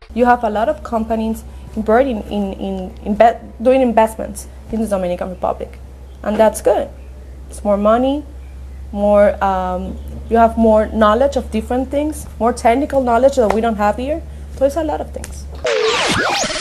You have a lot of companies inverting doing investments in the Dominican Republic, and that's good. It's more money, more you have more knowledge of different things, more technical knowledge that we don't have here. So it's a lot of things.